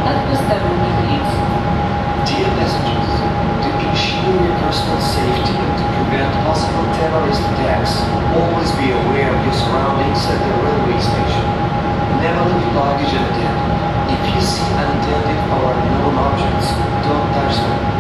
от посторонних лиц. Dear passengers, to ensure your personal safety and to prevent possible terrorist attacks, always be aware of your surroundings at the railway station. Never leave luggage unattended. If you see unattended or unknown objects, don't touch them.